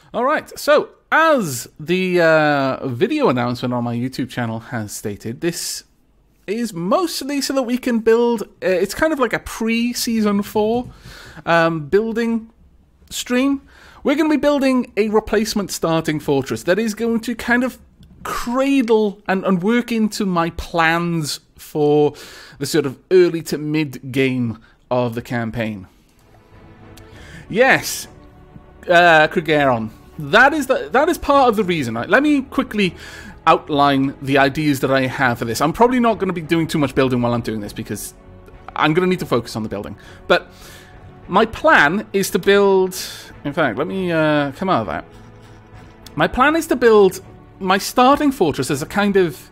All right, so as the video announcement on my YouTube channel has stated, this is mostly so that we can build, it's kind of like a pre-Season 4 building stream. We're going to be building a replacement starting fortress that is going to kind of cradle and work into my plans for the sort of early to mid game of the campaign. Yes, Krigeron. That is part of the reason. Let me quickly outline the ideas that I have for this. I'm probably not going to be doing too much building while I'm doing this because I'm going to need to focus on the building. But my plan is to build... In fact, let me come out of that. My plan is to build my starting fortress as a kind of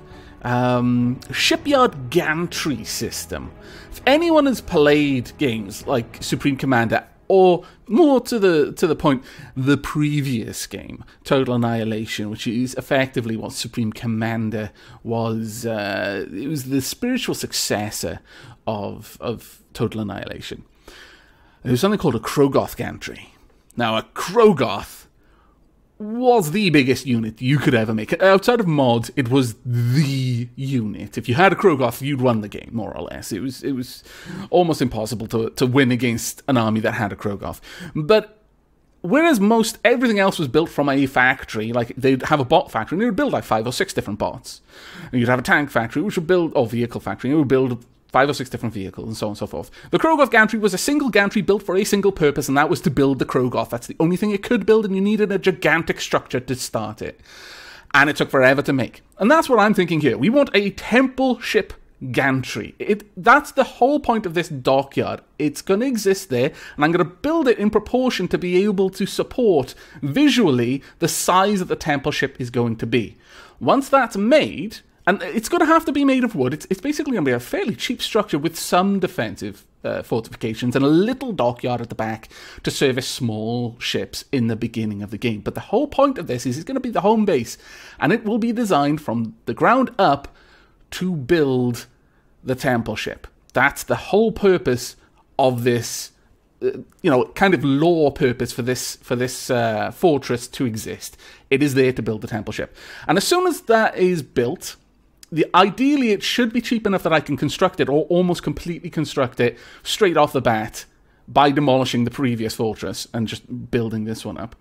shipyard gantry system. If anyone has played games like Supreme Commander, or more to the point, the previous game, Total Annihilation, which is effectively what Supreme Commander was. It was the spiritual successor of Total Annihilation. There was something called a Krogoth gantry. Now, a Krogoth was the biggest unit you could ever make. Outside of mods, it was the unit. If you had a Krogoth, you'd run the game, more or less. It was almost impossible to win against an army that had a Krogoth. But whereas everything else was built from a factory, like they'd have a bot factory, and they would build like 5 or 6 different bots. And you'd have a tank factory, which would build, or vehicle factory, and it would build 5 or 6 different vehicles, and so on and so forth. The Krogoth gantry was a single gantry built for a single purpose, and that was to build the Krogoth. That's the only thing it could build, and you needed a gigantic structure to start it. And it took forever to make. And that's what I'm thinking here. We want a temple ship gantry. That's the whole point of this dockyard. It's going to exist there, and I'm going to build it in proportion to be able to support visually the size that the temple ship is going to be. Once that's made... And it's going to have to be made of wood. It's basically going to be a fairly cheap structure with some defensive fortifications and a little dockyard at the back to service small ships in the beginning of the game. But the whole point of this is it's going to be the home base, and it will be designed from the ground up to build the temple ship. That's the whole purpose of this, kind of lore purpose for this fortress to exist. It is there to build the temple ship. And as soon as that is built... Ideally, it should be cheap enough that I can construct it, or almost completely construct it, straight off the bat, by demolishing the previous fortress and just building this one up.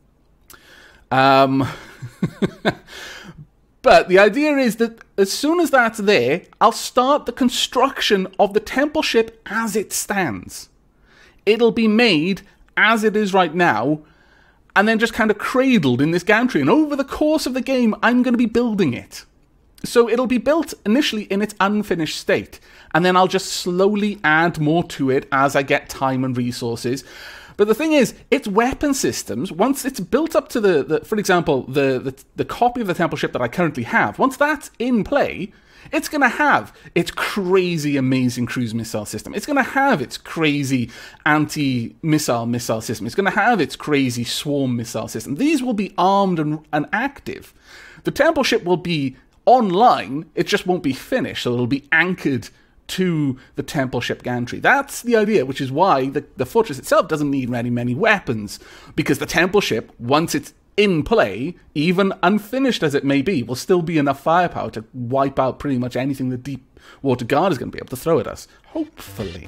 But the idea is that as soon as that's there, I'll start the construction of the temple ship as it stands. It'll be made as it is right now, and then just kind of cradled in this gantry. And over the course of the game, I'm going to be building it. So it'll be built initially in its unfinished state, and then I'll just slowly add more to it as I get time and resources. But the thing is, its weapon systems, once it's built up to for example, the copy of the temple ship that I currently have, once that's in play, it's going to have its crazy, amazing cruise missile system. It's going to have its crazy anti-missile system. It's going to have its crazy swarm missile system. These will be armed and active. The temple ship will be online, it just won't be finished, so it'll be anchored to the temple ship gantry. That's the idea, which is why the fortress itself doesn't need many weapons, because the temple ship, once it's in play, even unfinished as it may be, will still be enough firepower to wipe out pretty much anything the Deepwater Guard is going to be able to throw at us. Hopefully.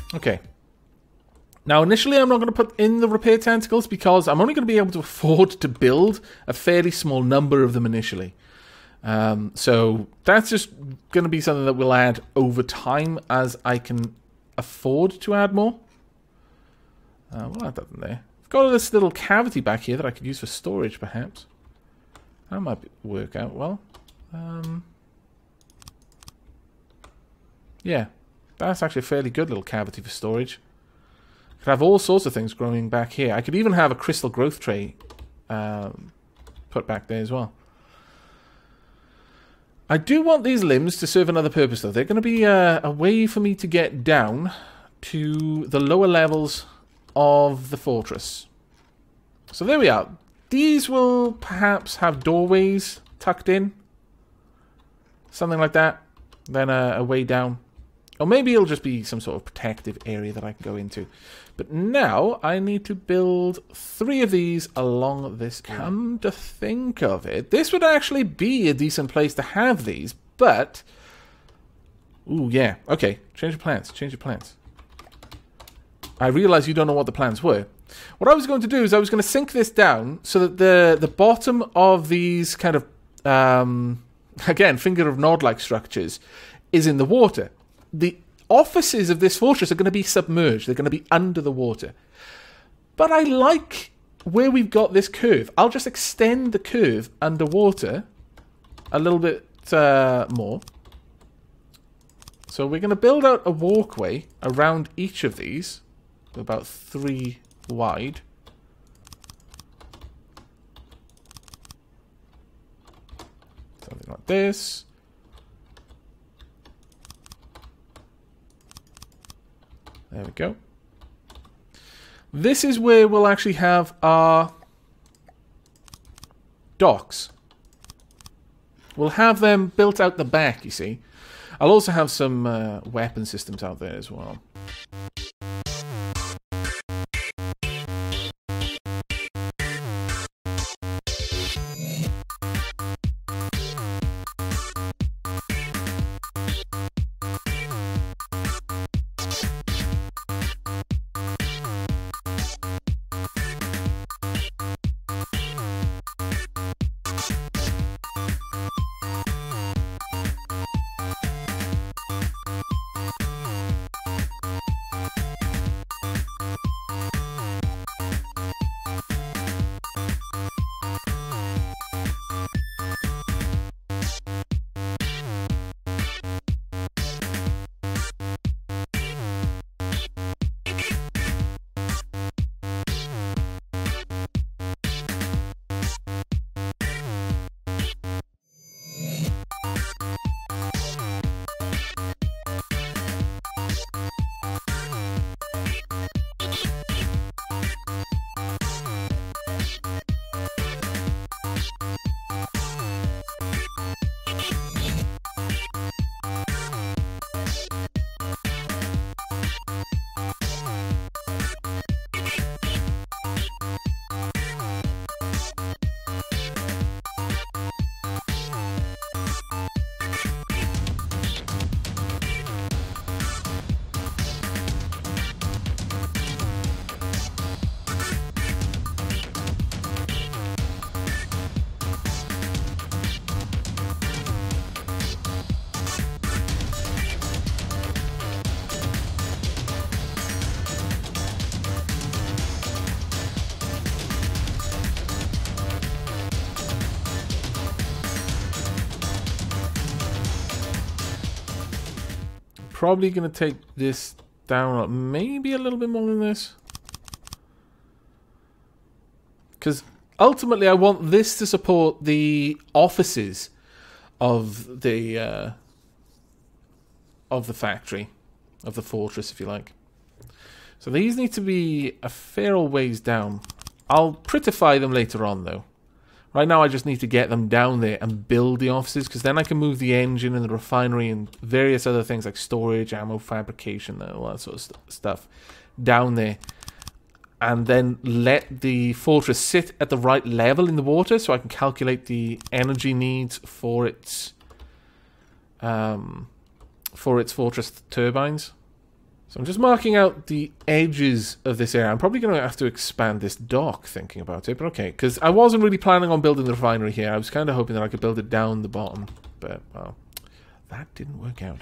Okay. Now, initially, I'm not going to put in the repair tentacles because I'm only going to be able to afford to build a fairly small number of them initially. So that's just going to be something that we'll add over time as I can afford to add more. We'll add that in there. I've got this little cavity back here that I could use for storage, perhaps. That might work out well. Yeah, that's actually a fairly good little cavity for storage. Could have all sorts of things growing back here. I could even have a crystal growth tray put back there as well. I do want these limbs to serve another purpose, though. They're going to be a way for me to get down to the lower levels of the fortress. So there we are. These will perhaps have doorways tucked in. Something like that. Then a way down. Or maybe it'll just be some sort of protective area that I can go into. But now I need to build 3 of these along this. Come to think of it, this would actually be a decent place to have these, but... Ooh, yeah. Okay, change your plans. Change your plans. I realize you don't know what the plans were. What I was going to do is I was going to sink this down so that the bottom of these kind of, again, finger of nod-like structures is in the water. The offices of this fortress are going to be submerged. They're going to be under the water. But I like where we've got this curve. I'll just extend the curve underwater a little bit more. So we're going to build out a walkway around each of these, about 3 wide. Something like this. There we go. This is where we'll actually have our docks. We'll have them built out the back, you see. I'll also have some weapon systems out there as well. Probably going to take this down maybe a little bit more than this. Because ultimately I want this to support the offices of the factory, of the fortress, if you like. So these need to be a fair old ways down. I'll prettify them later on, though. Right now I just need to get them down there and build the offices, because then I can move the engine and the refinery and various other things like storage, ammo fabrication, and all that sort of stuff down there. And then let the fortress sit at the right level in the water so I can calculate the energy needs for its fortress turbines. So I'm just marking out the edges of this area. I'm probably going to have to expand this dock, thinking about it, but okay, because I wasn't really planning on building the refinery here. I was kind of hoping that I could build it down the bottom, but, well, that didn't work out.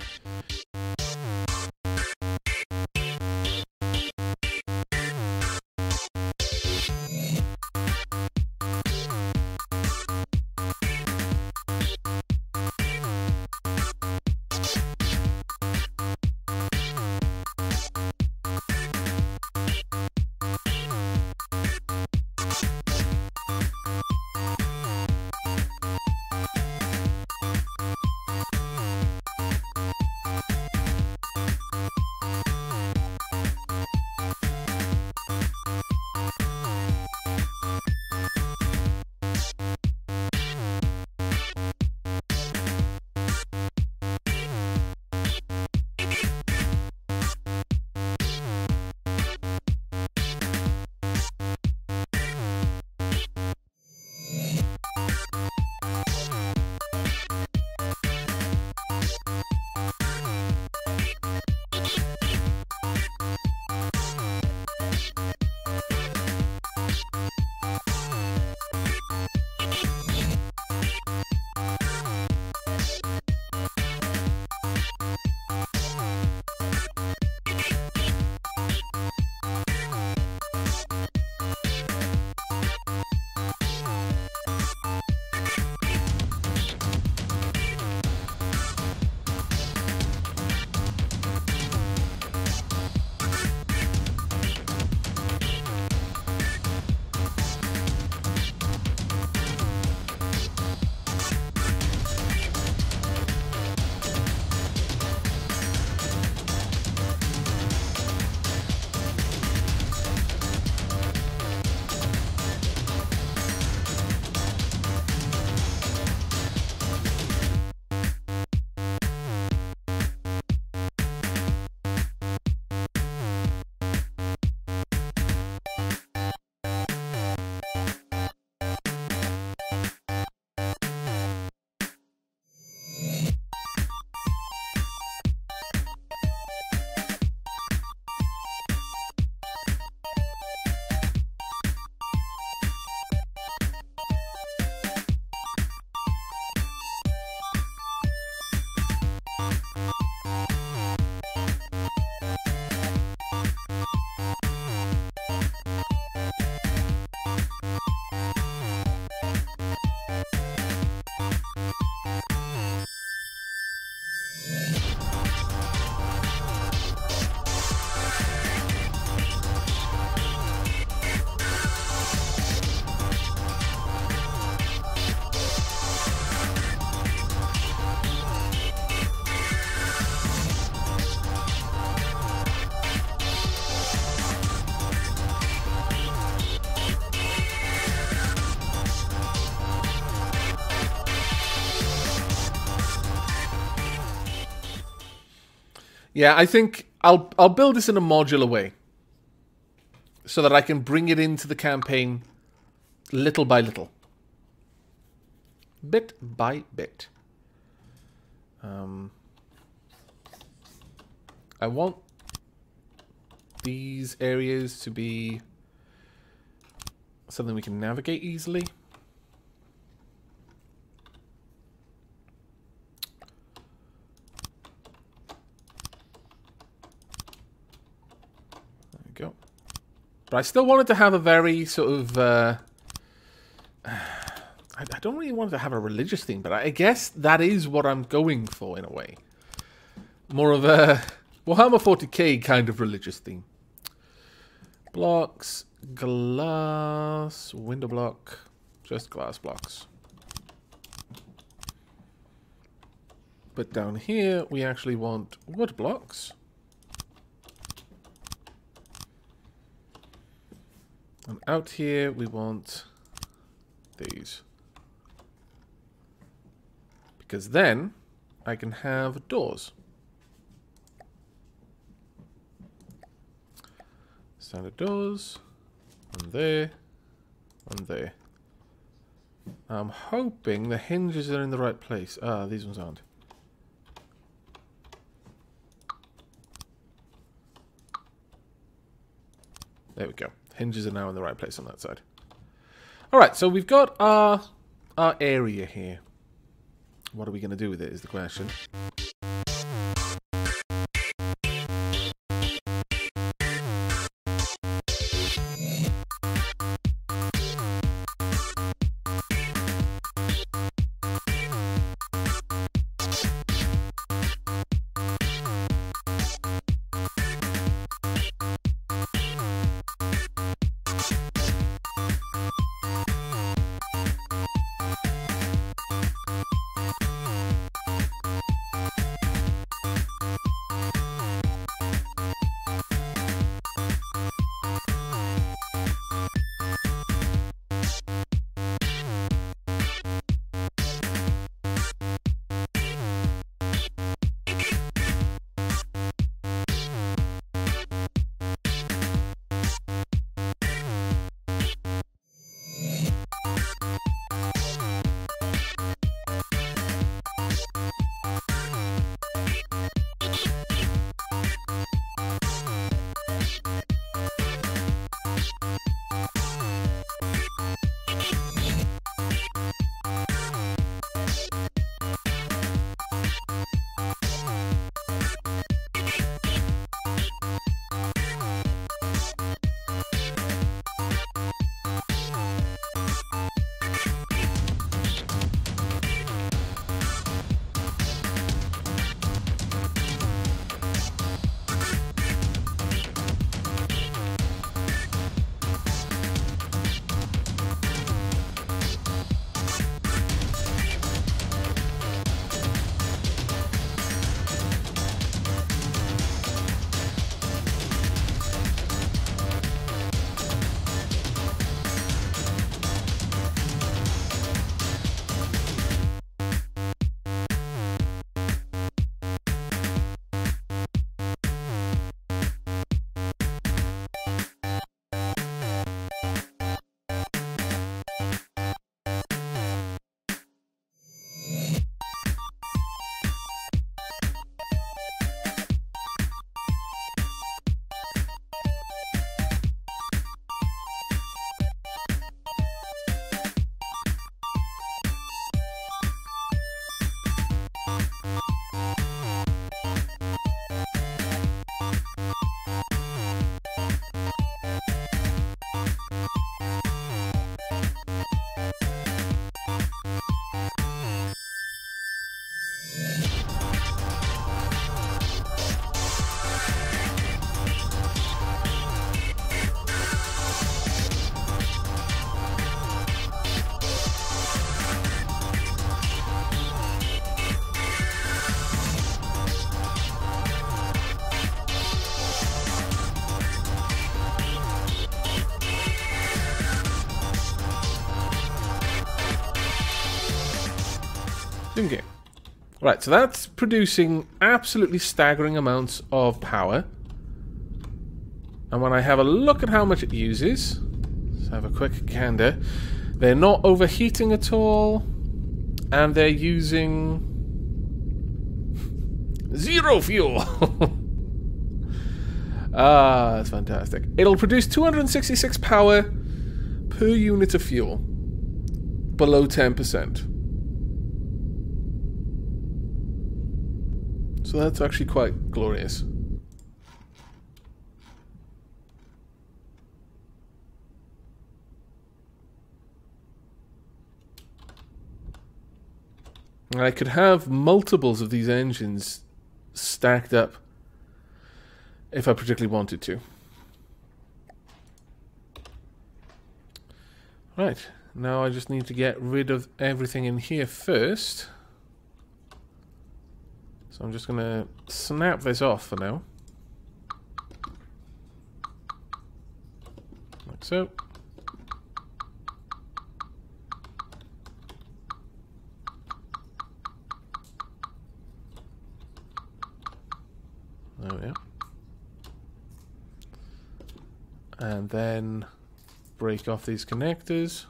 Yeah, I think I'll build this in a modular way so that I can bring it into the campaign little by little. Bit by bit. I want these areas to be something we can navigate easily. Go. But I still wanted to have a very sort of I don't really want to have a religious theme, but I guess that is what I'm going for in a way. More of a Warhammer 40k kind of religious theme. Blocks, glass, window block, just glass blocks. But down here we actually want wood blocks. And out here we want these. Because then I can have doors. Standard doors. And there. And there. I'm hoping the hinges are in the right place. Ah, these ones aren't. There we go. Hinges are now in the right place on that side. Alright, so we've got our area here. What are we going to do with it is the question. Okay. Right, so that's producing absolutely staggering amounts of power. And when I have a look at how much it uses, let's have a quick gander. They're not overheating at all, and they're using zero fuel. Ah, that's fantastic. It'll produce 266 power per unit of fuel, below 10%. So that's actually quite glorious. I could have multiples of these engines stacked up if I particularly wanted to. Right, now I just need to get rid of everything in here first. So I'm just going to snap this off for now. Like so. There we are. And then break off these connectors.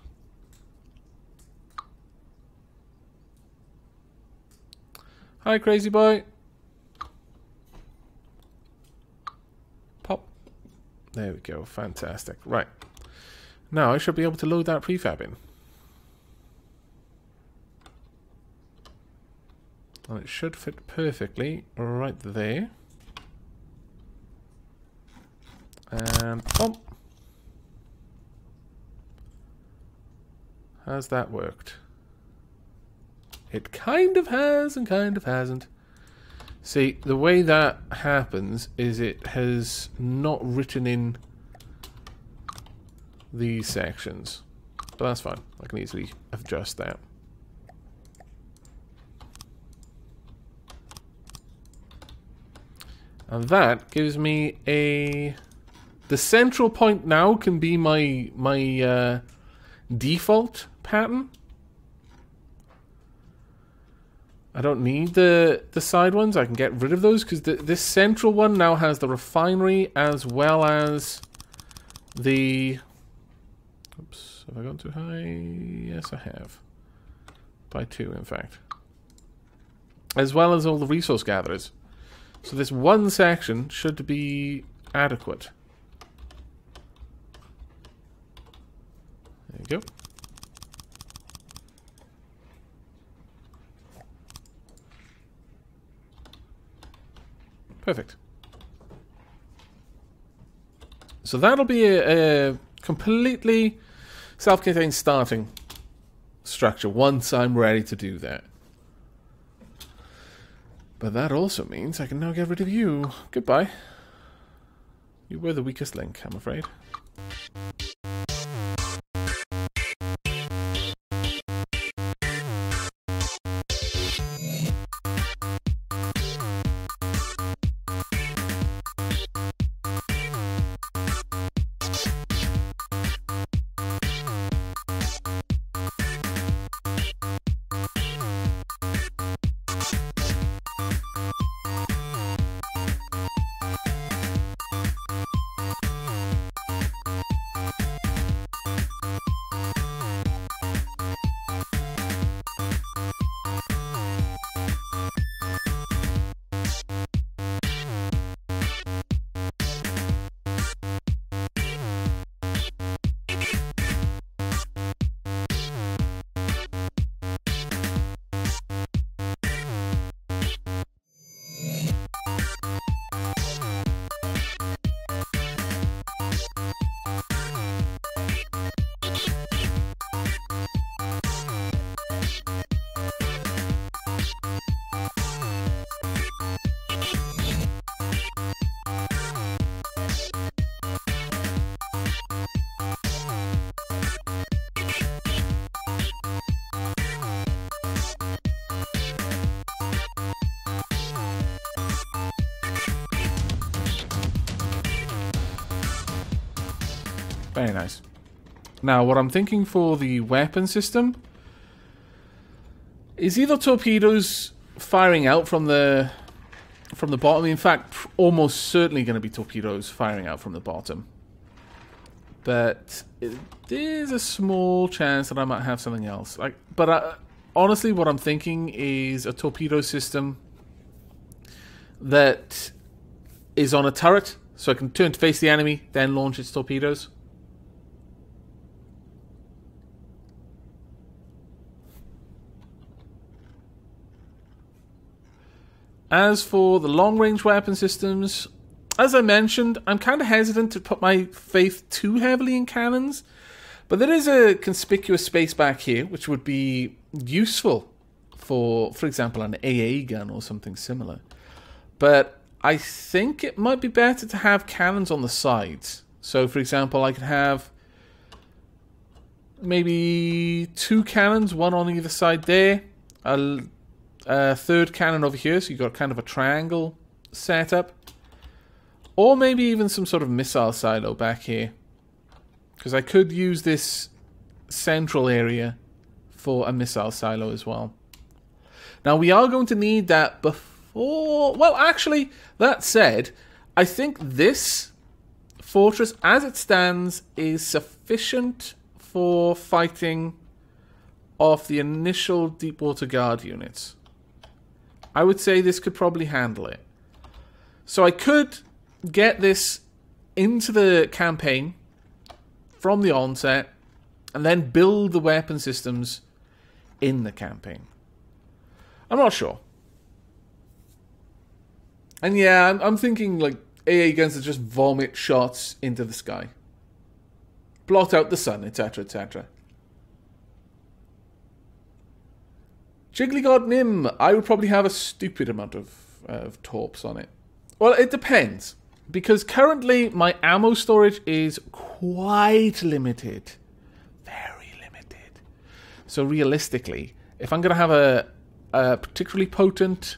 Hi, crazy boy. Pop. There we go. Fantastic. Right. Now I should be able to load that prefab in. And it should fit perfectly right there. And oh, has that worked? It kind of has and kind of hasn't. See, the way that happens is it has not written in these sections. But that's fine. I can easily adjust that. And that gives me a... The central point now can be my default pattern. I don't need the side ones. I can get rid of those because this central one now has the refinery as well as the... Oops, have I gone too high? Yes, I have. By 2, in fact. As well as all the resource gatherers. So this one section should be adequate. There you go. Perfect. So that'll be a completely self-contained starting structure once I'm ready to do that. But that also means I can now get rid of you. Goodbye. You were the weakest link, I'm afraid. Very nice. Now, what I'm thinking for the weapon system is either torpedoes firing out from the bottom. In fact, almost certainly going to be torpedoes firing out from the bottom. But there's a small chance that I might have something else. Honestly, what I'm thinking is a torpedo system that is on a turret, so I can turn to face the enemy, then launch its torpedoes. As for the long-range weapon systems, as I mentioned, I'm kind of hesitant to put my faith too heavily in cannons, but there is a conspicuous space back here which would be useful for example, an AA gun or something similar. But I think it might be better to have cannons on the sides. So, for example, I could have maybe 2 cannons, one on either side there, a third cannon over here, so you've got kind of a triangle setup. Or maybe even some sort of missile silo back here. Because I could use this central area for a missile silo as well. Now, we are going to need that before... Well, actually, that said, I think this fortress, as it stands, is sufficient for fighting off the initial Deepwater Guard units. I would say this could probably handle it. So I could get this into the campaign from the onset, and then build the weapon systems in the campaign. I'm not sure. And yeah, I'm thinking like AA guns that just vomit shots into the sky. Blot out the sun, etc., etc. Jiggly God Nim, I would probably have a stupid amount of torps on it. Well, it depends. Because currently my ammo storage is quite limited. Very limited. So realistically, if I'm going to have a particularly potent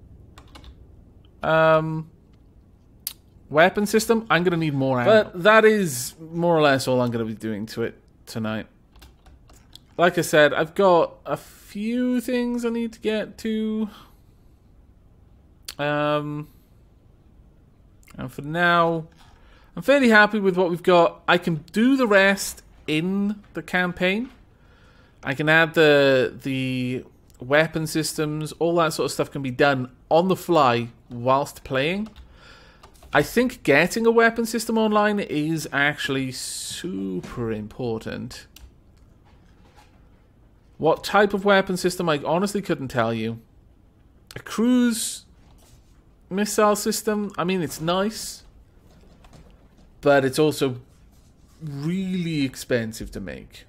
weapon system, I'm going to need more ammo. But that is more or less all I'm going to be doing to it tonight. Like I said, I've got a few things I need to get to. And for now, I'm fairly happy with what we've got. I can do the rest in the campaign. I can add the weapon systems, all that sort of stuff can be done on the fly whilst playing. I think getting a weapon system online is actually super important. What type of weapon system, I honestly couldn't tell you. A cruise missile system, I mean, it's nice, but it's also really expensive to make.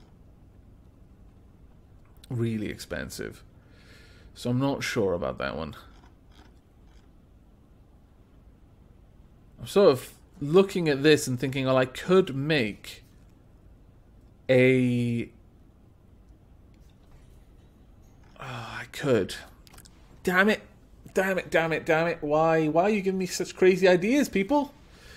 Really expensive. So I'm not sure about that one. I'm sort of looking at this and thinking, well, I could make a... Oh, I could. Damn it. Damn it, damn it, damn it. Why are you giving me such crazy ideas, people?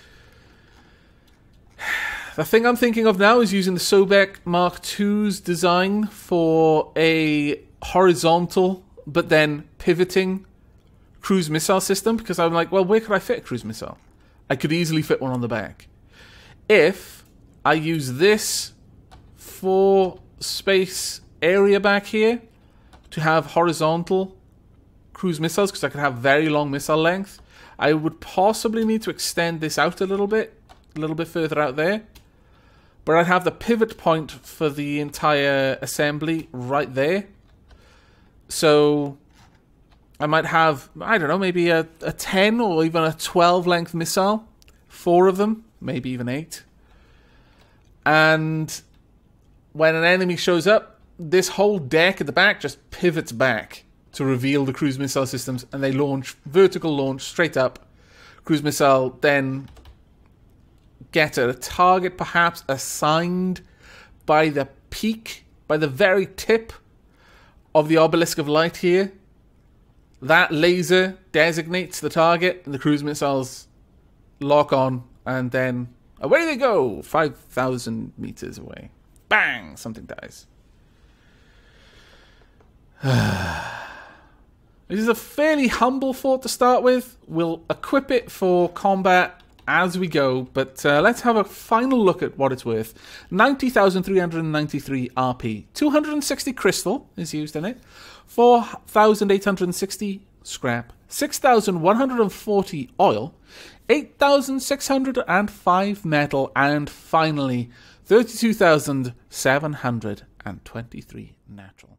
The thing I'm thinking of now is using the Sobek Mark II's design for a horizontal, but then pivoting cruise missile system, because I'm like, well, where could I fit a cruise missile? I could easily fit one on the back. If I use this for space area back here to have horizontal cruise missiles, because I could have very long missile length, I would possibly need to extend this out a little bit further out there. But I'd have the pivot point for the entire assembly right there. So I might have, I don't know, maybe a 10 or even a 12 length missile. 4 of them, maybe even 8. And when an enemy shows up, this whole deck at the back just pivots back to reveal the cruise missile systems, and they launch, vertical launch, straight up. Cruise missile then get at a target perhaps assigned by the peak, by the very tip of the obelisk of light here. That laser designates the target, and the cruise missiles lock on, and then away they go, 5,000 meters away. Bang! Something dies. This is a fairly humble fort to start with. We'll equip it for combat as we go, but let's have a final look at what it's worth. 90,393 RP. 260 crystal is used in it. 4,860 scrap. 6,140 oil. 8,605 metal. And finally, 32,723 natural.